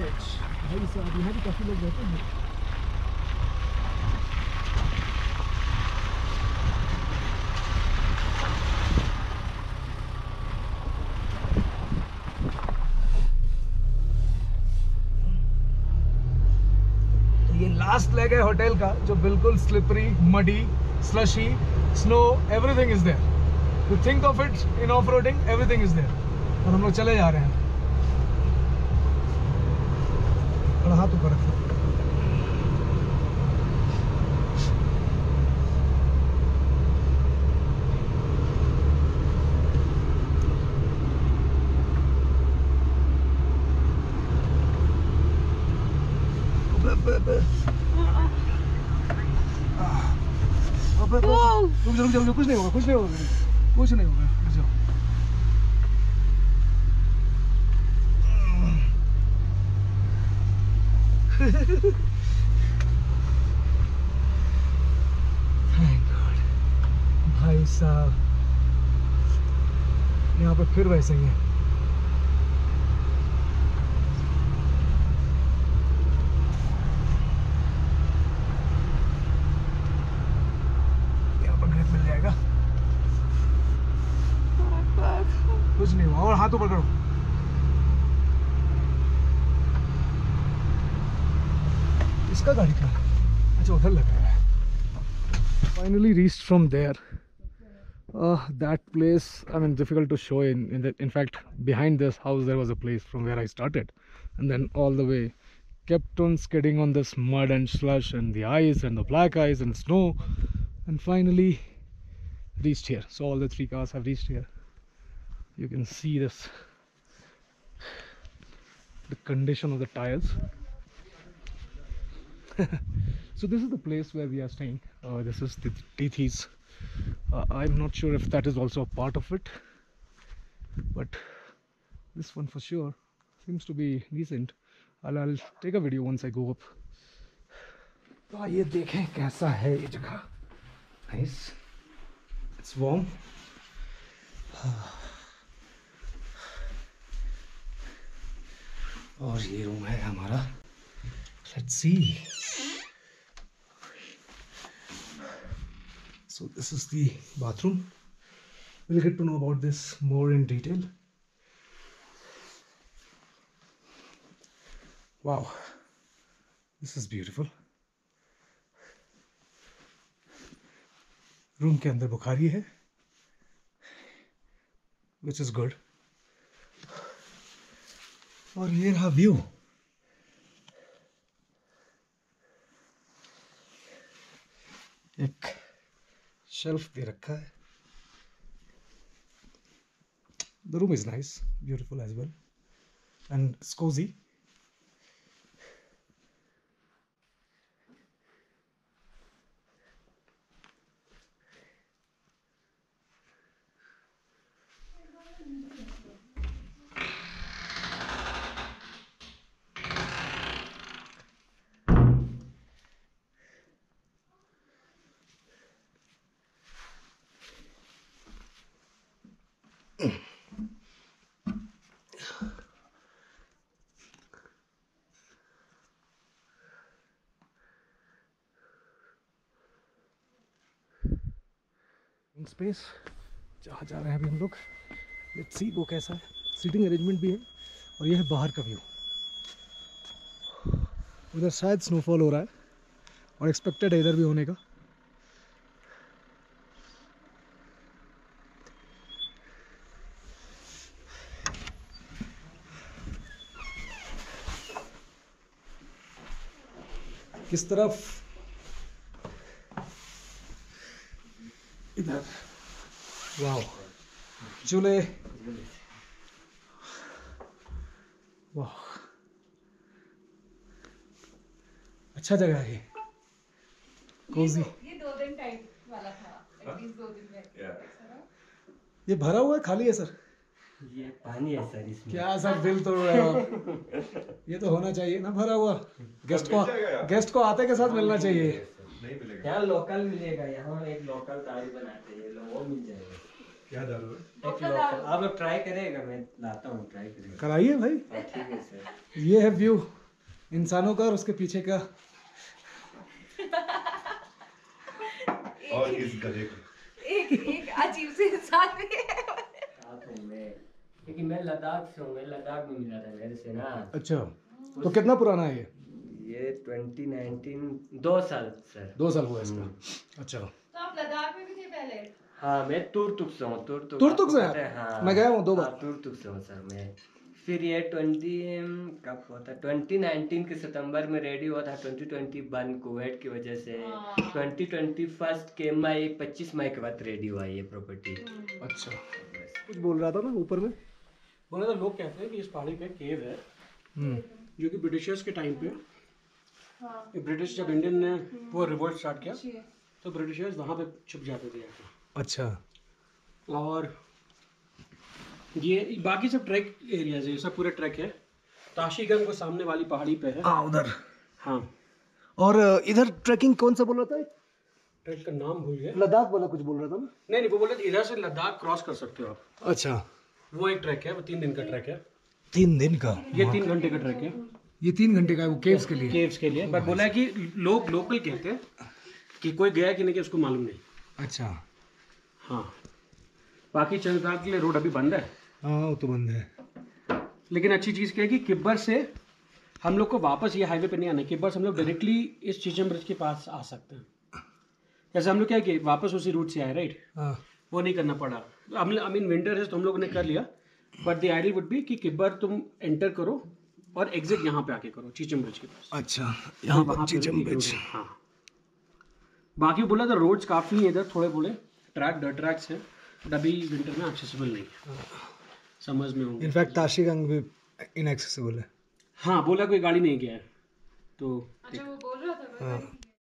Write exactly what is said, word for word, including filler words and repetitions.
Laws. भाई साहब यहाँ भी काफ़ी लोग रहते हैं। तो ये लास्ट लेग है होटल का, जो बिल्कुल slippery, muddy, slushy, snow, everything is there. You think of it in off roading, everything is there. और हम लोग चले जा रहे हैं। थोड़ा हाथ ऊपर रखो। रुक जाओ, रुक जाओ, कुछ नहीं होगा, कुछ नहीं होगा, कुछ नहीं होगा, रुक जाओ। Thank God। भाई साहब यहाँ पे फिर वैसे ही है। यहाँ पर ग्रिप मिल जाएगा, कुछ नहीं हुआ। और हाथ ऊपर करो। इसका गाड़ी का अच्छा उधर लगा है। Finally reached from there. Uh, that place, I mean, difficult to show in in, the, in fact, behind this house there was a place from where I started, and then all the way kept on skidding on this mud and slush and the ice and the black ice and snow, and finally reached here. So all the three cars have reached here. You can see this, the condition of the tires. So this is the place where we are staying. Uh, this is the Tethys. Uh, I'm not sure if that is also a part of it, but this one for sure seems to be decent. I'll, I'll take a video once I go up. तो आइए देखें कैसा है ये जगह। Nice. It's warm. और ये room है हमारा। Let's see. So this is the bathroom. We'll get to know about this more in detail. Wow, this is beautiful. Room के अंदर बुखारी है, which is good. और ये रहा व्यू। एक शेल्फ दे रखा है। The room is nice, beautiful as well, and it's cozy. Space जहाँ जा रहे हैं अभी हम लोग। लेट्स सी वो कैसा है। सीटिंग अरेंजमेंट भी है, और ये है बाहर का व्यू। उधर शायद स्नोफॉल हो रहा है, और एक्सपेक्टेड है इधर भी होने का। किस तरफ? इधर। वाओ, झूले। वाह, अच्छा जगह है ये, कोजी। ये दो दिन टाइप वाला था, एटलीस्ट दो दिन में। ये भरा हुआ है, खाली है सर? ये पानी है सर इसमें। क्या सर दिल तोड़ रहे हो? ये तो होना चाहिए ना भरा हुआ। गेस्ट को गेस्ट को आते के साथ मिलना चाहिए। नहीं मिलेगा यहाँ, लोकल मिलेगा। यहाँ एक लोकल दाल बनाते हैं, वो मिल जाएगा। क्या दाल है? एक लोकल। आप लोग ट्राई करेगा, मैं लाता हूँ, ट्राई करेगा। कराइए भाई। ठीक है सर। ये है व्यू। इंसानों का और उसके पीछे का और इस गधे का एक एक अजीब से इंसान भी है। साथ हूँ मैं, क्योंकि मैं लद्दाख से हूँ, मैं लद्दाख में मिला था मेरे से ना। अच्छा, तो कितना पुराना है ये? ये ट्वेंटी नाइनटीन, दो साल सर। दो साल हुआ इसका। अच्छा, तो आप लद्दाख में भी थे पहले? हाँ मैं तुर्तुक से हूँ। तुर्तुक तुर्तुक से आपको पता है? आप? हाँ मैं गया हूँ दो बार। हाँ, तुर्तुक से हूँ सर मैं। फिर ये ट्वेंटी कब हुआ था, ट्वेंटी नाइनटीन के सितंबर में रेडी हुआ था। ट्वेंटी ट्वेंटी वन कोविड की वजह से ट्वेंटी ट्वेंटी फर्स्ट के मई पच्चीस मई के बाद रेडी हुआ ये प्रॉपर्टी। अच्छा, कुछ बोल रहा था ना ऊपर में? बोला था, लोग कहते हैं कि इस पहाड़ी पे केव है हम्म, जो कि ब्रिटिशर्स के टाइम पे, हाँ। ये ब्रिटिश जब इंडियन ने वो रिवोल्ट स्टार्ट किया तो ब्रिटिशर्स वहाँ पे छुप जाते थे आके। अच्छा, और ये बाकी सब ट्रैक एरियाज है, सब पूरे ट्रैक है। ताशीगंज को सामने वाली पहाड़ी पे है। हाँ उधर। हाँ, और अ, इधर ट्रैकिंग कौन सा बोल रहा था? ट्रैक का नाम भूल गए। लद्दाख वाला कुछ बोल रहा था ना? नहीं नहीं, वो बोले थे इधर से लद्दाख क्रॉस कर सकते हो आप। अच्छा, वो एक ट्रैक है, वो तीन दिन का ट्रैक है। तीन दिन का? ये तीन घंटे का ट्रैक है ये तीन घंटे का है वो केव्स के लिए? केव्स के लिए। बट बोला है कि लोग लोकल कहते हैं कि कोई गया कि नहीं कि उसको मालूम नहीं। अच्छा, हाँ, बाकी चंद रात के लिए रोड अभी बंद है। हाँ वो तो बंद है। लेकिन अच्छी चीज़ क्या है कि किब्बर से हम लोग को वापस ये हाईवे पे नहीं आना। किब्बर से हम लोग डायरेक्टली इस चीचम ब्रिज के पास आ सकते हैं। जैसे हम लोग क्या है कि वापस उसी रूट से आए, राइट? हाँ, वो नहीं करना पड़ा। हम आई मीन विंटर है तो हम लोगों ने कर लिया। But the ideal would be कि किब्बर तुम एंटर करो और एग्जिट यहाँ पे आके करो चीचम ब्रिज के पास। अच्छा, यहाँ पर वहाँ पे चीचम एक ब्रिज। road है, हाँ। बाकी बोला तो रोड्स काफ़ी हैं इधर, थोड़े थोड़े ट्रैक डर ट्रैक्स हैं, बट अभी विंटर में एक्सेसिबल नहीं है, समझ में होंगे। इनफैक्ट ताशीगंज भी इनएक्सेसिबल है। हाँ, बोला कोई गाड़ी नहीं गया है तो अच्छा वो बोल रहा था। हाँ,